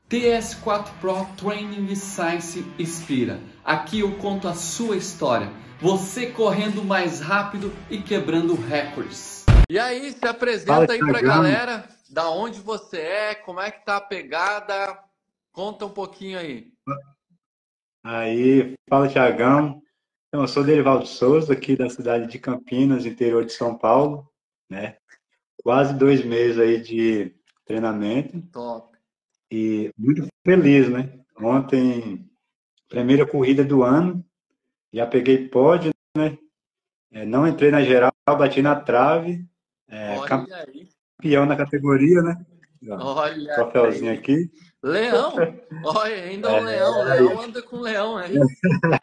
TS4 Pro Training Science inspira. Aqui eu conto a sua história. Você correndo mais rápido e quebrando recordes. E aí, se apresenta aí pra galera. Da onde você é, como é que tá a pegada? Conta um pouquinho aí. Aí, fala Thiagão. Então, eu sou Derivaldo Souza, aqui da cidade de Campinas, interior de São Paulo, né? Quase 2 meses aí de treinamento Top. e muito feliz, né? Ontem, primeira corrida do ano, já peguei pódio, não entrei na geral, bati na trave, Olha aí. campeão na categoria, né? Ó, Olha troféuzinho aí. aqui. Leão? Olha, ainda um leão. Leão anda com leão, é isso?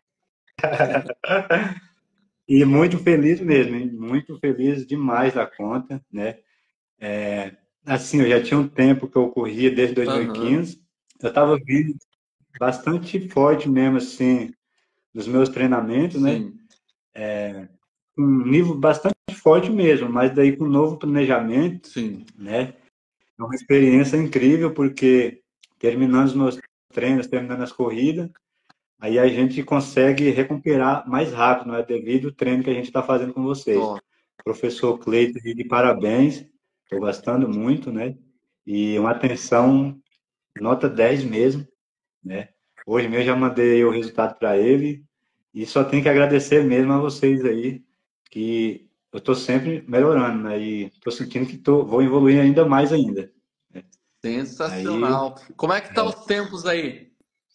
E muito feliz mesmo, hein? Muito feliz demais da conta, né? Assim, eu já tinha um tempo que eu corria desde Aham. 2015. Eu estava vindo bastante forte mesmo, assim, nos meus treinamentos, né? Sim. Um nível bastante forte mesmo, mas daí com um novo planejamento, Sim. né? É uma experiência incrível, porque terminando os meus treinos, terminando as corridas, aí a gente consegue recuperar mais rápido, não é? Devido ao treino que a gente está fazendo com vocês. Top. Professor Cleiton, de parabéns, estou gostando muito, né? E uma atenção nota 10 mesmo, né? Hoje mesmo já mandei o resultado para ele e só tenho que agradecer mesmo a vocês aí, que eu estou sempre melhorando, né? E estou sentindo que vou evoluir ainda mais ainda, né? Aí, Sensacional. Como é que tá os tempos aí?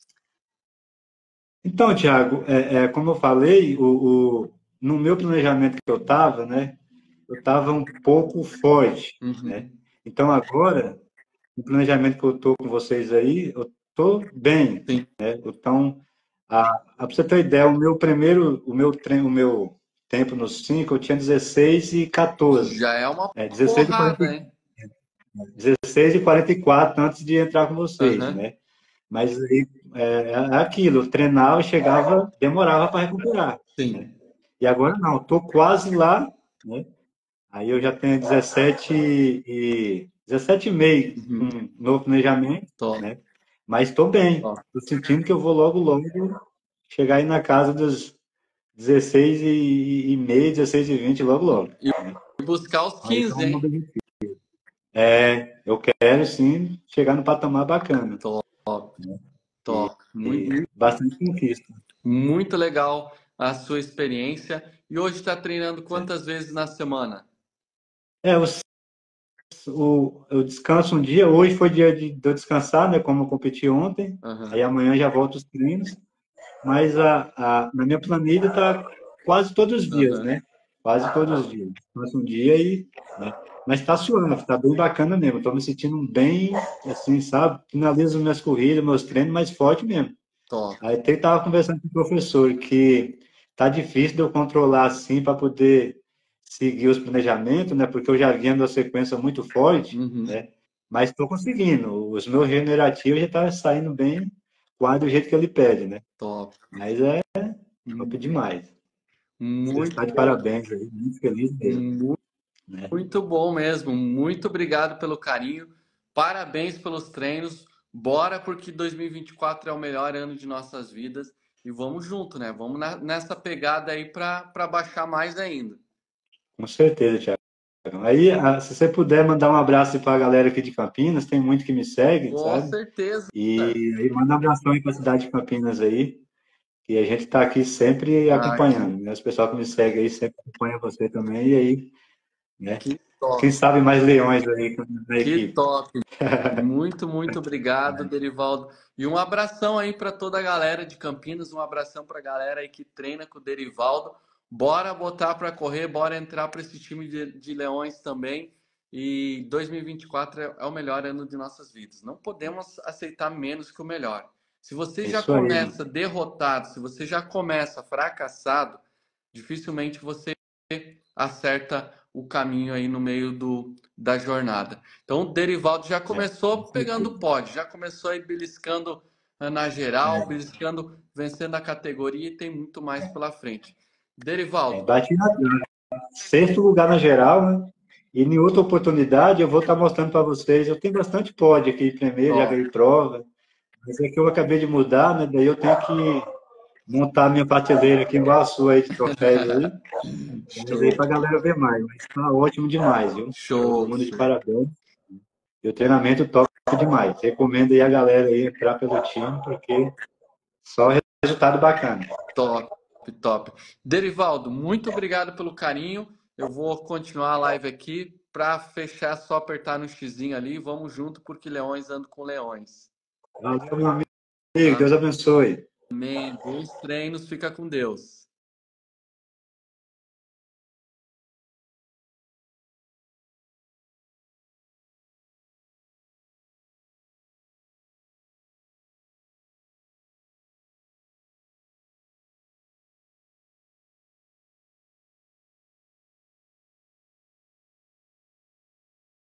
então, Thiago, como eu falei, no meu planejamento que eu estava, né? Eu estava um pouco forte, né? Uhum. Então agora, no planejamento que eu estou com vocês aí, eu estou bem. Sim. Então, para você ter uma ideia, o meu tempo nos 5, eu tinha 16 e 14. Já é uma 16 e porrada, 40, hein? 16 e 44 antes de entrar com vocês, Aham. né? Mas aí, é aquilo, eu treinava, chegava, demorava para recuperar, né? Sim. E agora não, estou quase lá, né? Aí eu já tenho 17,5 com Uhum. um novo planejamento, Top, né? Mas estou bem. top. Estou sentindo que eu vou logo chegar aí na casa dos 16 e meio, 16 e 20 logo. E Né? buscar os Aí tá 15, um novo hein? objetivo. Eu quero sim chegar no patamar bacana, Top, né? top. E Muito, bastante conquista. muito legal a sua experiência. E hoje está treinando quantas vezes na semana? É, eu, eu descanso um dia, hoje foi dia de eu descansar, né? Como eu competi ontem, aí Aham, amanhã já volto os treinos. Mas na minha planilha está quase todos os dias, aham. né? Quase todos os dias. Passa um dia e, né? Mas está suando, está bem bacana mesmo. Estou me sentindo bem, assim, sabe? Finalizo minhas corridas, meus treinos mais forte mesmo. Top. Aí até estava conversando com o professor que tá difícil de eu controlar assim para poder seguir os planejamentos, né? Porque eu já vinha numa sequência muito forte, Uhum. né? Mas estou conseguindo. Os meus regenerativos já estão saindo bem, quase do jeito que ele pede, né? Top. Mas é top demais. Você Muito está de bom. parabéns aí, muito feliz mesmo, né? Muito bom mesmo. Muito obrigado pelo carinho. Parabéns pelos treinos. Bora, porque 2024 é o melhor ano de nossas vidas. E vamos junto, né? Vamos nessa pegada aí para baixar mais ainda. Com certeza, Thiago. Aí, se você puder mandar um abraço para a galera aqui de Campinas, tem muito que me segue, Com sabe? certeza. E aí manda um abração aí para a cidade de Campinas aí, que a gente está aqui sempre Ah, acompanhando, né? Os pessoal que me segue aí sempre acompanha você também, e aí, né? que Quem top. sabe mais leões aí na Que equipe. top. Muito, muito obrigado, Derivaldo. E um abração aí para toda a galera de Campinas, um abração para a galera aí que treina com o Derivaldo. Bora botar para correr, bora entrar para esse time de Leões também. E 2024 é o melhor ano de nossas vidas. Não podemos aceitar menos que o melhor. Se você É já isso aí, mano. começa derrotado, se você já começa fracassado, dificilmente você acerta o caminho aí no meio da jornada. Então, o Derivaldo já Com começou pegando certeza. pódio, já começou aí beliscando na geral, beliscando, vencendo a categoria e tem muito mais pela frente. Derivaldo, Bati na sexto lugar na geral, né? E em outra oportunidade eu vou estar mostrando para vocês. Eu tenho bastante pódio aqui primeiro, já top, ganhei prova. Mas é que eu acabei de mudar, né? Daí eu tenho que montar minha prateleira aqui igual a sua aí de troféus aí. Mas aí Show, pra galera ver mais. Mas tá ótimo demais, viu? Todo show, mundo de show. parabéns. E o treinamento top demais. Recomendo aí a galera aí entrar pelo time, porque só resultado bacana. Top, top. Derivaldo, muito obrigado pelo carinho. Eu vou continuar a live aqui. Para fechar, é só apertar no xizinho ali. Vamos junto, porque leões andam com leões. Valeu, meu amigo. Deus abençoe. Amém. Bons treinos. Fica com Deus.